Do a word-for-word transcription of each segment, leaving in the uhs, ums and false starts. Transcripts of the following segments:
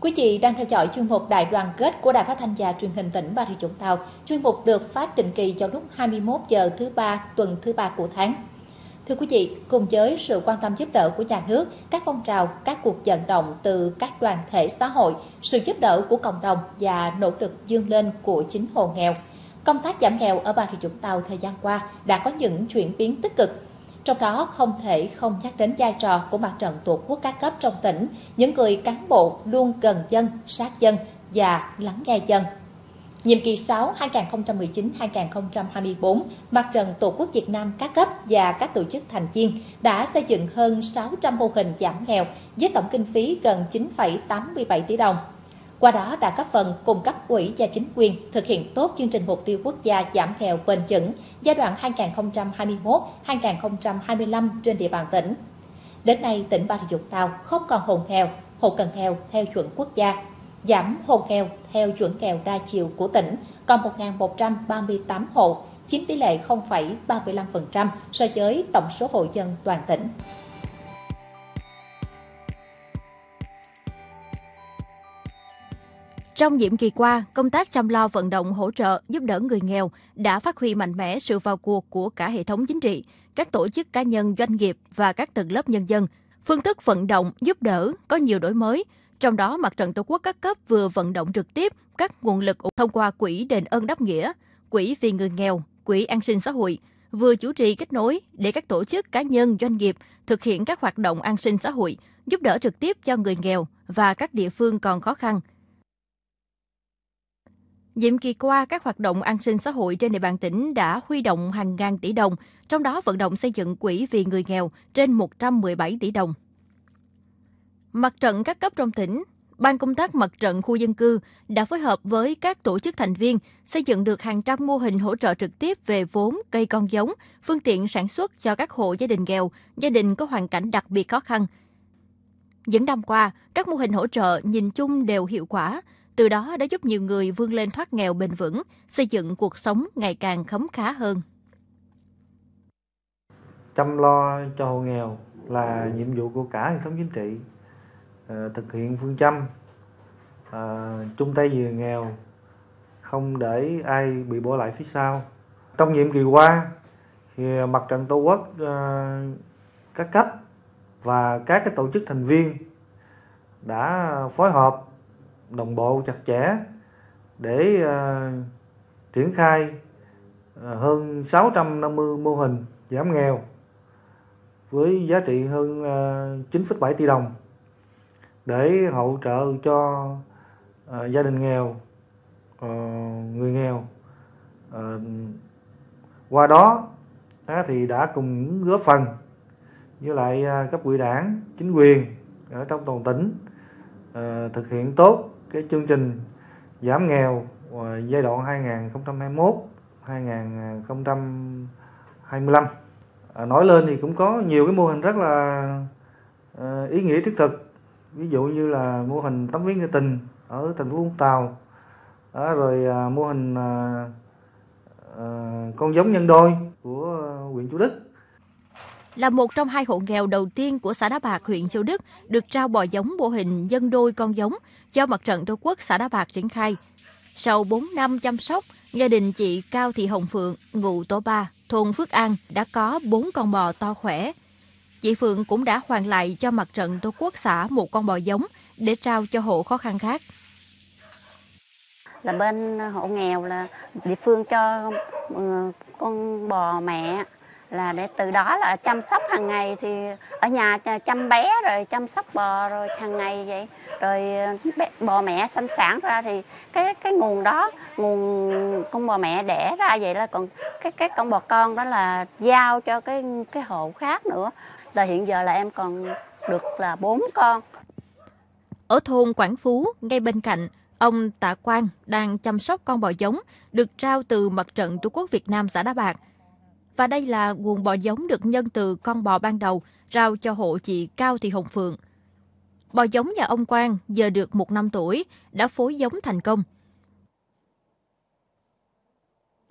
Quý vị đang theo dõi chuyên mục Đại đoàn kết của Đài Phát thanh và Truyền hình tỉnh Bà Rịa Vũng Tàu. Chuyên mục được phát định kỳ vào lúc hai mươi mốt giờ thứ ba tuần thứ ba của tháng. Thưa quý vị, cùng với sự quan tâm giúp đỡ của nhà nước, các phong trào, các cuộc vận động từ các đoàn thể xã hội, sự giúp đỡ của cộng đồng và nỗ lực vươn lên của chính hộ nghèo, công tác giảm nghèo ở Bà Rịa Vũng Tàu thời gian qua đã có những chuyển biến tích cực. Trong đó không thể không nhắc đến vai trò của Mặt trận Tổ quốc các cấp trong tỉnh, những người cán bộ luôn gần dân, sát dân và lắng nghe dân. Nhiệm kỳ sáu hai nghìn không trăm mười chín đến hai nghìn không trăm hai mươi tư, Mặt trận Tổ quốc Việt Nam các cấp và các tổ chức thành viên đã xây dựng hơn sáu trăm mô hình giảm nghèo với tổng kinh phí gần chín phẩy tám mươi bảy tỷ đồng. Qua đó đã góp phần cùng cấp ủy và chính quyền thực hiện tốt chương trình mục tiêu quốc gia giảm nghèo bền vững giai đoạn hai nghìn không trăm hai mươi mốt đến hai nghìn không trăm hai mươi lăm trên địa bàn tỉnh. Đến nay, tỉnh Bà Rịa Vũng Tàu không còn hộ nghèo, hộ cận nghèo theo chuẩn quốc gia, giảm hộ nghèo theo chuẩn nghèo đa chiều của tỉnh còn một nghìn một trăm ba mươi tám hộ, chiếm tỷ lệ không phẩy ba mươi lăm phần trăm so với tổng số hộ dân toàn tỉnh. Trong nhiệm kỳ qua, công tác chăm lo vận động hỗ trợ giúp đỡ người nghèo đã phát huy mạnh mẽ sự vào cuộc của cả hệ thống chính trị, các tổ chức cá nhân, doanh nghiệp và các tầng lớp nhân dân. Phương thức vận động giúp đỡ có nhiều đổi mới, trong đó Mặt trận Tổ quốc các cấp vừa vận động trực tiếp các nguồn lực thông qua Quỹ Đền ơn đáp nghĩa, Quỹ vì người nghèo, Quỹ an sinh xã hội, vừa chủ trì kết nối để các tổ chức cá nhân, doanh nghiệp thực hiện các hoạt động an sinh xã hội, giúp đỡ trực tiếp cho người nghèo và các địa phương còn khó khăn. Nhiệm kỳ qua, các hoạt động an sinh xã hội trên địa bàn tỉnh đã huy động hàng ngàn tỷ đồng, trong đó vận động xây dựng quỹ vì người nghèo trên một trăm mười bảy tỷ đồng. Mặt trận các cấp trong tỉnh, Ban công tác mặt trận khu dân cư đã phối hợp với các tổ chức thành viên xây dựng được hàng trăm mô hình hỗ trợ trực tiếp về vốn, cây con giống, phương tiện sản xuất cho các hộ gia đình nghèo, gia đình có hoàn cảnh đặc biệt khó khăn. Những năm qua, các mô hình hỗ trợ nhìn chung đều hiệu quả, từ đó đã giúp nhiều người vươn lên thoát nghèo bền vững, xây dựng cuộc sống ngày càng khấm khá hơn. Chăm lo cho hộ nghèo là nhiệm vụ của cả hệ thống chính trị. À, thực hiện phương châm à, chung tay vì người nghèo, không để ai bị bỏ lại phía sau. Trong nhiệm kỳ qua, thì Mặt trận Tổ quốc à, các cấp và các cái tổ chức thành viên đã phối hợp đồng bộ chặt chẽ để uh, triển khai uh, hơn sáu trăm năm mươi mô hình giảm nghèo với giá trị hơn uh, chín phẩy bảy tỷ đồng để hỗ trợ cho uh, gia đình nghèo, uh, người nghèo. Uh, qua đó uh, thì đã cùng góp phần với lại uh, cấp ủy đảng, chính quyền ở trong toàn tỉnh uh, thực hiện tốt cái chương trình giảm nghèo giai đoạn hai nghìn không trăm hai mươi mốt đến hai nghìn không trăm hai mươi lăm. À, nói lên thì cũng có nhiều cái mô hình rất là uh, ý nghĩa thiết thực, ví dụ như là mô hình tấm vé nghĩa tình ở thành phố Vũng Tàu, à, rồi uh, mô hình uh, uh, con giống nhân đôi của uh, huyện Thủ Đức. Là một trong hai hộ nghèo đầu tiên của xã Đá Bạc, huyện Châu Đức được trao bò giống mô hình nhân đôi con giống do Mặt trận Tổ quốc xã Đá Bạc triển khai. Sau bốn năm chăm sóc, gia đình chị Cao Thị Hồng Phượng, ngụ tổ ba, thôn Phước An đã có bốn con bò to khỏe. Chị Phượng cũng đã hoàn lại cho Mặt trận Tổ quốc xã một con bò giống để trao cho hộ khó khăn khác. Là bên hộ nghèo là địa phương cho con bò mẹ, là để từ đó là chăm sóc hàng ngày, thì ở nhà chăm bé rồi chăm sóc bò rồi hàng ngày vậy, rồi bò mẹ sanh sản ra thì cái cái nguồn đó, nguồn con bò mẹ đẻ ra vậy là còn cái cái con bò con đó là giao cho cái cái hộ khác nữa. Là hiện giờ là em còn được là bốn con. Ở thôn Quảng Phú ngay bên cạnh, ông Tạ Quang đang chăm sóc con bò giống được trao từ Mặt trận Tổ quốc Việt Nam xã Đá Bạc. Và đây là nguồn bò giống được nhân từ con bò ban đầu rao cho hộ chị Cao Thị Hồng Phượng. Bò giống nhà ông Quang giờ được một năm tuổi, đã phối giống thành công.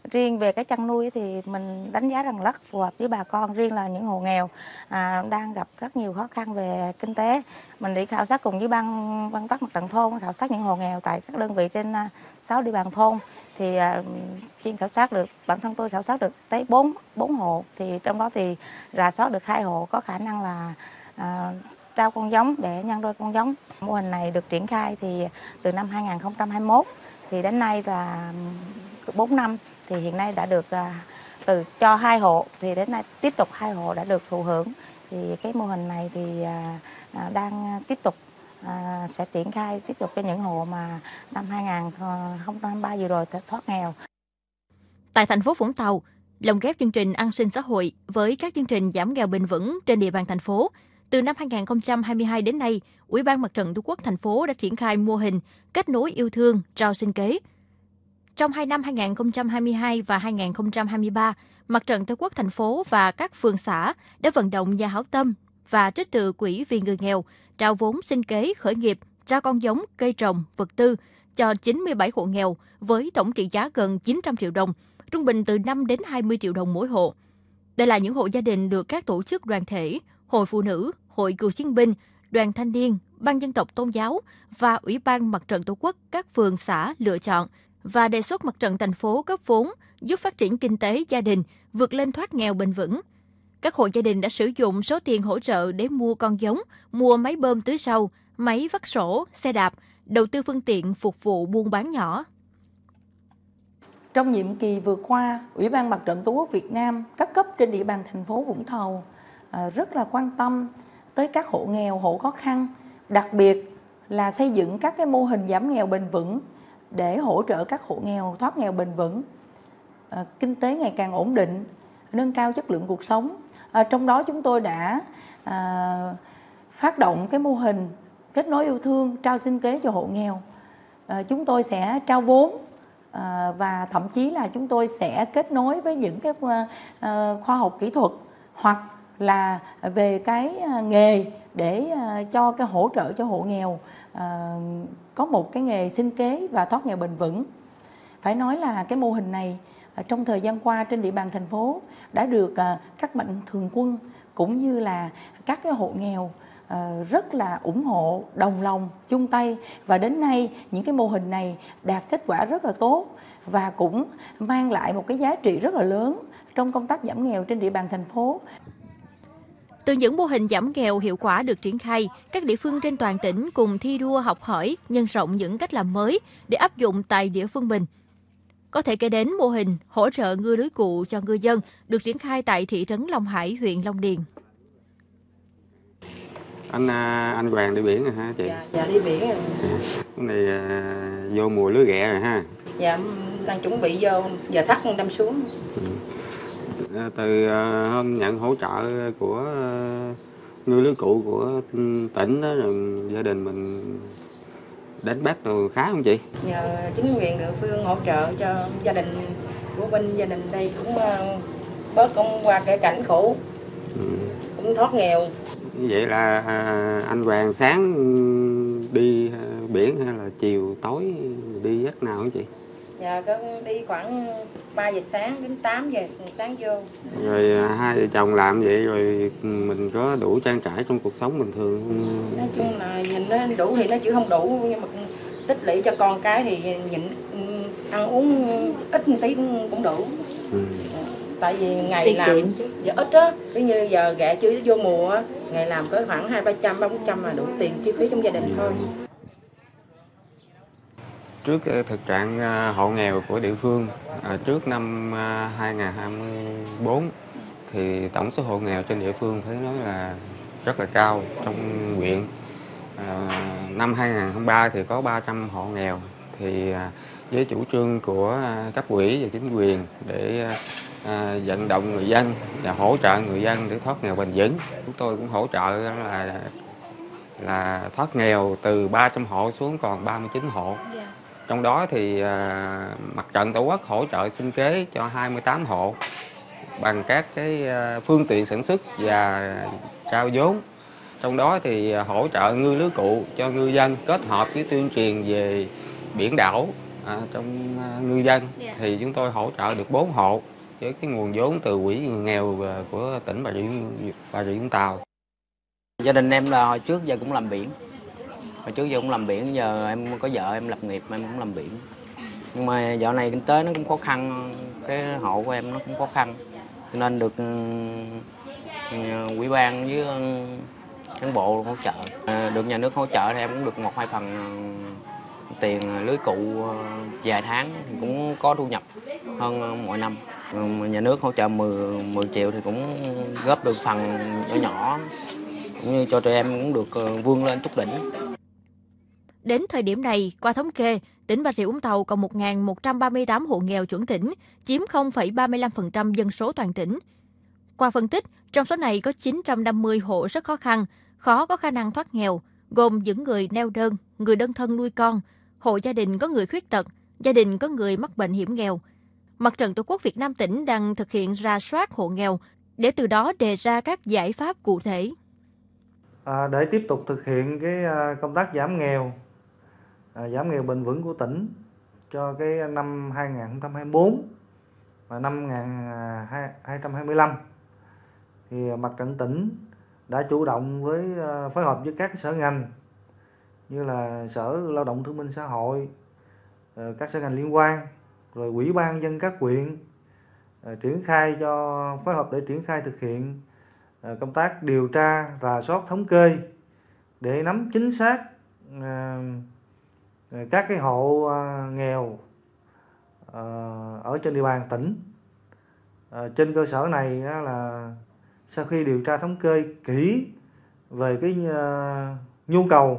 Riêng về cái chăn nuôi thì mình đánh giá rằng rất phù hợp với bà con, riêng là những hộ nghèo à, đang gặp rất nhiều khó khăn về kinh tế. Mình đi khảo sát cùng với ban ban tác mặt trận thôn, khảo sát những hộ nghèo tại các đơn vị trên sáu địa bàn thôn. Thì à, khi khảo sát được, bản thân tôi khảo sát được tới bốn bốn hộ, thì trong đó thì rà soát được hai hộ có khả năng là à, trao con giống để nhân đôi con giống. Mô hình này được triển khai thì từ năm hai nghìn không trăm hai mươi mốt thì đến nay là bốn năm, thì hiện nay đã được à, từ cho hai hộ, thì đến nay tiếp tục hai hộ đã được thụ hưởng. Thì cái mô hình này thì à, à, đang tiếp tục à, sẽ triển khai tiếp tục cho những hộ mà năm hai nghìn không trăm hai mươi ba vừa rồi thoát nghèo. Tại thành phố Vũng Tàu, lồng ghép chương trình an sinh xã hội với các chương trình giảm nghèo bền vững trên địa bàn thành phố. Từ năm hai nghìn không trăm hai mươi hai đến nay, Ủy ban Mặt trận Tổ quốc thành phố đã triển khai mô hình kết nối yêu thương, trao sinh kế. Trong hai năm hai nghìn không trăm hai mươi hai và hai nghìn không trăm hai mươi ba, Mặt trận Tổ quốc thành phố và các phường xã đã vận động nhà hảo tâm và trích từ quỹ vì người nghèo, trao vốn sinh kế khởi nghiệp, trao con giống, cây trồng, vật tư cho chín mươi bảy hộ nghèo với tổng trị giá gần chín trăm triệu đồng, trung bình từ năm đến hai mươi triệu đồng mỗi hộ. Đây là những hộ gia đình được các tổ chức đoàn thể, hội phụ nữ, hội cựu chiến binh, đoàn thanh niên, ban dân tộc tôn giáo và Ủy ban Mặt trận Tổ quốc các phường xã lựa chọn và đề xuất Mặt trận thành phố cấp vốn giúp phát triển kinh tế gia đình vượt lên thoát nghèo bền vững. Các hộ gia đình đã sử dụng số tiền hỗ trợ để mua con giống, mua máy bơm tưới rau, máy vắt sổ, xe đạp, đầu tư phương tiện phục vụ buôn bán nhỏ. Trong nhiệm kỳ vừa qua, Ủy ban Mặt trận Tổ quốc Việt Nam các cấp trên địa bàn thành phố Vũng Tàu rất là quan tâm tới các hộ nghèo, hộ khó khăn, đặc biệt là xây dựng các cái mô hình giảm nghèo bền vững để hỗ trợ các hộ nghèo thoát nghèo bền vững, à, kinh tế ngày càng ổn định, nâng cao chất lượng cuộc sống. À, trong đó chúng tôi đã à, phát động cái mô hình kết nối yêu thương, trao sinh kế cho hộ nghèo. À, chúng tôi sẽ trao vốn à, và thậm chí là chúng tôi sẽ kết nối với những cái à, khoa học kỹ thuật hoặc là về cái nghề để cho cái hỗ trợ cho hộ nghèo à, có một cái nghề sinh kế và thoát nghèo bền vững. Phải nói là cái mô hình này trong thời gian qua trên địa bàn thành phố đã được à, các mạnh thường quân cũng như là các cái hộ nghèo à, rất là ủng hộ, đồng lòng, chung tay, và đến nay những cái mô hình này đạt kết quả rất là tốt và cũng mang lại một cái giá trị rất là lớn trong công tác giảm nghèo trên địa bàn thành phố. Từ những mô hình giảm nghèo hiệu quả được triển khai, các địa phương trên toàn tỉnh cùng thi đua học hỏi, nhân rộng những cách làm mới để áp dụng tại địa phương mình. Có thể kể đến mô hình hỗ trợ ngư lưới cụ cho ngư dân được triển khai tại thị trấn Long Hải, huyện Long Điền. Anh anh Hoàng đi biển rồi hả chị? Dạ, dạ đi biển rồi. Cái này à, vô mùa lưới ghẹ rồi ha? Dạ, đang chuẩn bị vô, giờ thắt đâm xuống. Ừ. Từ uh, hôm nhận hỗ trợ của uh, ngư lưới cụ của tỉnh đó, rồi gia đình mình đánh bắt rồi khá không chị? Nhờ chính quyền địa phương hỗ trợ cho gia đình của bên gia đình đây cũng uh, bớt công qua cái cảnh khổ, ừ. cũng thoát nghèo. Vậy là uh, anh Hoàng sáng đi uh, biển hay là chiều tối đi giấc nào hả chị? Dạ, có đi khoảng ba giờ sáng đến tám giờ sáng vô. Rồi hai vợ chồng làm vậy rồi mình có đủ trang trải trong cuộc sống bình thường không? Nói chung là nhìn nó đủ thì nó chỉ không đủ, nhưng mà tích lũy cho con cái thì nhịn ăn uống ít một tí cũng, cũng đủ. Ừ. Tại vì ngày Tiền làm giờ ít á, ví như giờ gẹ chưa vô mùa á, ngày làm có khoảng hai ba trăm, ba bốn trăm là đủ tiền chi phí trong gia đình thôi. Trước thực trạng hộ nghèo của địa phương, trước năm hai nghìn không trăm hai mươi tư thì tổng số hộ nghèo trên địa phương phải nói là rất là cao trong huyện. Năm hai nghìn không trăm hai mươi ba thì có ba trăm hộ nghèo, thì với chủ trương của cấp ủy và chính quyền để vận động người dân và hỗ trợ người dân để thoát nghèo bền vững, chúng tôi cũng hỗ trợ là là thoát nghèo từ ba trăm hộ xuống còn ba mươi chín hộ. Trong đó thì uh, Mặt trận Tổ quốc hỗ trợ sinh kế cho hai mươi tám hộ bằng các cái uh, phương tiện sản xuất và trao vốn. Trong đó thì uh, hỗ trợ ngư lưới cụ cho ngư dân kết hợp với tuyên truyền về biển đảo, à, trong à, ngư dân thì chúng tôi hỗ trợ được bốn hộ với cái nguồn vốn từ quỹ người nghèo của tỉnh Bà Rịa Bà Rịa Vũng Tàu. Gia đình em là hồi trước giờ cũng làm biển, hồi trước giờ cũng làm biển, giờ em có vợ em lập nghiệp em cũng làm biển. Nhưng mà dạo này kinh tế nó cũng khó khăn, cái hộ của em nó cũng khó khăn, cho nên được ủy ban với cán bộ hỗ trợ, à, được nhà nước hỗ trợ thì em cũng được một hai phần tiền lưới cụ vài tháng, thì cũng có thu nhập hơn mọi năm. Nhà nước hỗ trợ mười, mười triệu thì cũng góp được phần nhỏ nhỏ, cũng như cho tụi em cũng được vươn lên chút đỉnh. Đến thời điểm này, qua thống kê, tỉnh Bà Rịa Vũng Tàu còn một nghìn một trăm ba mươi tám hộ nghèo chuẩn tỉnh, chiếm không phẩy ba mươi lăm phần trăm dân số toàn tỉnh. Qua phân tích, trong số này có chín trăm năm mươi hộ rất khó khăn, khó có khả năng thoát nghèo, gồm những người neo đơn, người đơn thân nuôi con, hộ gia đình có người khuyết tật, gia đình có người mắc bệnh hiểm nghèo. Mặt trận Tổ quốc Việt Nam tỉnh đang thực hiện rà soát hộ nghèo để từ đó đề ra các giải pháp cụ thể. À, để tiếp tục thực hiện cái công tác giảm nghèo, à, giảm nghèo bền vững của tỉnh cho cái năm hai nghìn không trăm hai mươi tư và năm hai nghìn không trăm hai mươi lăm, thì mặt trận tỉnh đã chủ động với phối hợp với các sở ngành như là Sở Lao động Thương binh Xã hội, các sở ngành liên quan, rồi Ủy ban nhân dân các huyện triển khai cho phối hợp để triển khai thực hiện công tác điều tra, rà soát, thống kê để nắm chính xác các cái hộ nghèo ở trên địa bàn tỉnh. Trên cơ sở này là sau khi điều tra thống kê kỹ về cái nhu cầu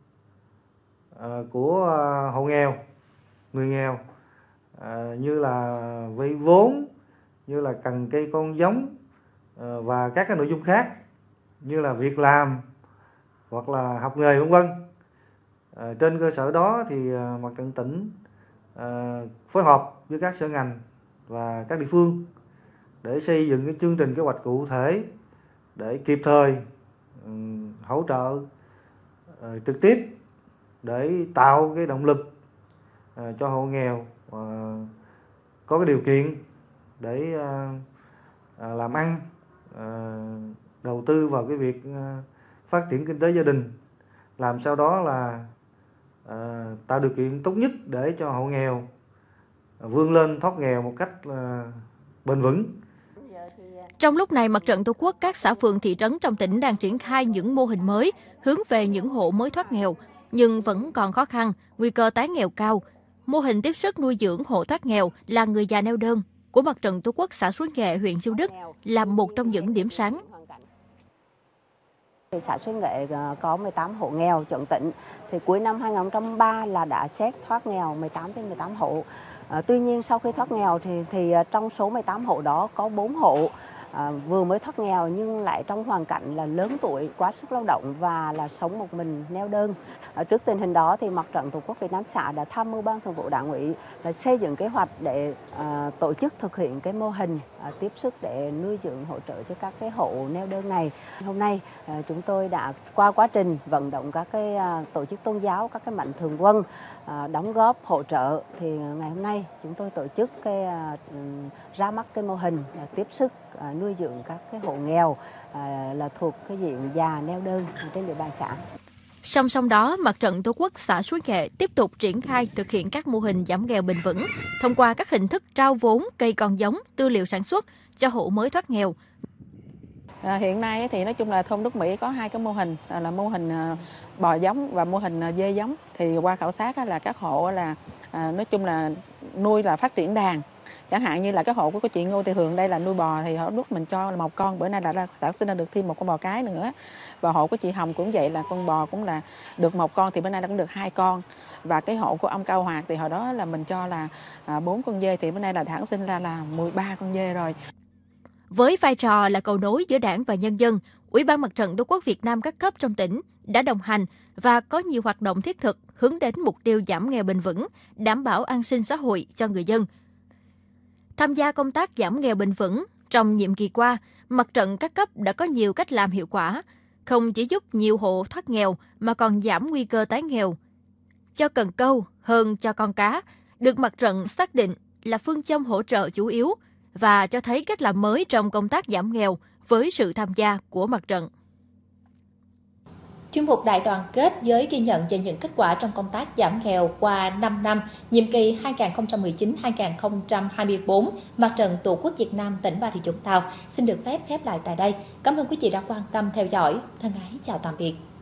của hộ nghèo, người nghèo, như là vay vốn, như là cần cây con giống và các cái nội dung khác như là việc làm hoặc là học nghề vân vân. À, trên cơ sở đó thì mặt trận tỉnh à, phối hợp với các sở ngành và các địa phương để xây dựng cái chương trình kế hoạch cụ thể để kịp thời um, hỗ trợ uh, trực tiếp để tạo cái động lực uh, cho hộ nghèo uh, có cái điều kiện để uh, uh, làm ăn, uh, đầu tư vào cái việc uh, phát triển kinh tế gia đình, làm sao đó là À, tạo điều kiện tốt nhất để cho hộ nghèo vươn lên thoát nghèo một cách à, bền vững. Trong lúc này, Mặt trận Tổ quốc các xã phường thị trấn trong tỉnh đang triển khai những mô hình mới hướng về những hộ mới thoát nghèo, nhưng vẫn còn khó khăn, nguy cơ tái nghèo cao. Mô hình tiếp sức nuôi dưỡng hộ thoát nghèo là người già neo đơn của Mặt trận Tổ quốc xã Suối Nghệ, huyện Châu Đức là một trong những điểm sáng. Xã Suối Nghệ có mười tám hộ nghèo chuẩn tỉnh, thì cuối năm hai nghìn không trăm lẻ ba là đã xét thoát nghèo mười tám trên mười tám hộ. À, tuy nhiên sau khi thoát nghèo thì thì trong số mười tám hộ đó có bốn hộ à, vừa mới thoát nghèo nhưng lại trong hoàn cảnh là lớn tuổi, quá sức lao động và là sống một mình neo đơn. À, trước tình hình đó thì Mặt trận Tổ quốc Việt Nam xã đã tham mưu Ban Thường vụ Đảng ủy là xây dựng kế hoạch để à, tổ chức thực hiện cái mô hình à, tiếp sức để nuôi dưỡng hỗ trợ cho các cái hộ neo đơn này. Hôm nay à, chúng tôi đã qua quá trình vận động các cái à, tổ chức tôn giáo, các cái mạnh thường quân à, đóng góp hỗ trợ, thì ngày hôm nay chúng tôi tổ chức cái à, ra mắt cái mô hình à, tiếp sức à, nuôi dưỡng các cái hộ nghèo à, là thuộc cái diện già neo đơn trên địa bàn xã. Song song đó, Mặt trận Tổ quốc xã Suối Nghệ tiếp tục triển khai thực hiện các mô hình giảm nghèo bền vững thông qua các hình thức trao vốn, cây con giống, tư liệu sản xuất cho hộ mới thoát nghèo. À, hiện nay thì nói chung là thôn Đức Mỹ có hai cái mô hình là mô hình bò giống và mô hình dê giống. Thì qua khảo sát là các hộ là à, nói chung là nuôi là phát triển đàn. Chẳng hạn như là cái hộ của cô chị Ngô Thị Hường đây là nuôi bò, thì họ lúc mình cho một con, bữa nay đã sản sinh ra được thêm một con bò cái nữa. Và hộ của chị Hồng cũng vậy, là con bò cũng là được một con thì bữa nay cũng được hai con. Và cái hộ của ông Cao Hoạt thì hồi đó là mình cho là bốn con dê thì bữa nay là sản sinh ra là mười ba con dê rồi. Với vai trò là cầu nối giữa Đảng và nhân dân, Ủy ban Mặt trận Tổ quốc Việt Nam các cấp trong tỉnh đã đồng hành và có nhiều hoạt động thiết thực hướng đến mục tiêu giảm nghèo bền vững, đảm bảo an sinh xã hội cho người dân. Tham gia công tác giảm nghèo bền vững, trong nhiệm kỳ qua, Mặt trận các cấp đã có nhiều cách làm hiệu quả, không chỉ giúp nhiều hộ thoát nghèo mà còn giảm nguy cơ tái nghèo. Cho cần câu hơn cho con cá, được mặt trận xác định là phương châm hỗ trợ chủ yếu và cho thấy cách làm mới trong công tác giảm nghèo với sự tham gia của mặt trận. Chuyên mục Đại đoàn kết với ghi nhận về những kết quả trong công tác giảm nghèo qua năm năm, nhiệm kỳ hai nghìn không trăm mười chín đến hai nghìn không trăm hai mươi tư, Mặt trận Tổ quốc Việt Nam tỉnh Bà Rịa Vũng Tàu xin được phép khép lại tại đây. Cảm ơn quý vị đã quan tâm theo dõi. Thân ái chào tạm biệt.